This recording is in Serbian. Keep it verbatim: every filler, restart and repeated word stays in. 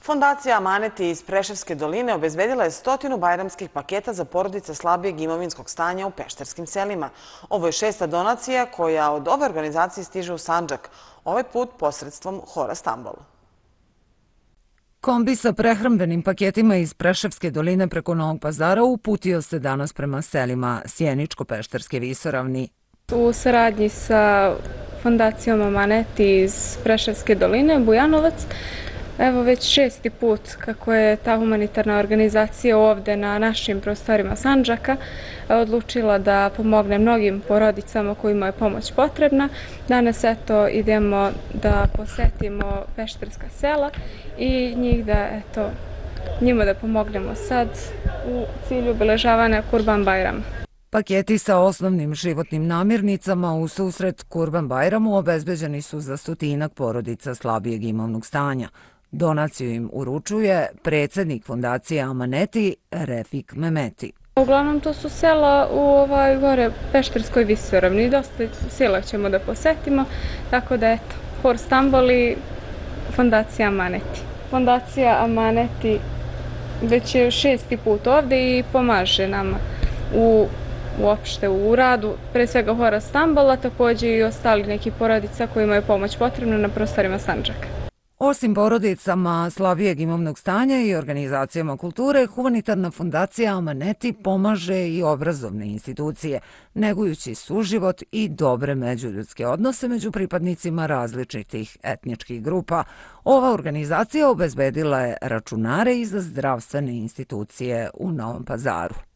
Fondacija Amaneti iz Preševske doline obezbedila je stotinu bajramskih paketa za porodice slabijeg imovinskog stanja u pešterskim selima. Ovo je šesta donacija koja od ove organizacije stiže u Sandžak, ovaj put posredstvom Hora Stambol. Kombi sa prehrambenim paketima iz Preševske doline preko Novog Pazara uputio se danas prema selima Sjeničko-Pešterske visoravni. U saradnji sa Fondacijom Amaneti iz Preševske doline, Bujanovac, evo već šesti put kako je ta humanitarna organizacija ovde na našim prostorima Sandžaka odlučila da pomogne mnogim porodicama kojima je pomoć potrebna. Danas eto idemo da posetimo pešterska sela i njih da eto njima da pomognemo sad u cilju obeležavanja Kurban Bajrama. Paketi sa osnovnim životnim namirnicama u susret Kurban Bajramu obezbeđeni su za stotinak porodica slabijeg imovnog stanja. Donaciju im uručuje predsjednik Fondacije Amaneti Refik Memeti. Uglavnom to su sela u ovoj gore Pešterskoj visoravni. Dosta sela ćemo da posetimo, tako da eto, Hor Stambol i Fondacija Amaneti. Fondacija Amaneti već je šesti put ovde i pomaže nama u uopšte u radu, pre svega Hora Stambola, također i ostali neki porodica kojima je pomoć potrebna na prostorima Sandžaka. Osim porodicama slabijeg imovnog stanja i organizacijama kulture, humanitarna fondacija Amaneti pomaže i obrazovne institucije, negujući suživot i dobre međuljudske odnose među pripadnicima različitih etničkih grupa. Ova organizacija obezbedila je računare i za zdravstvene institucije u Novom Pazaru.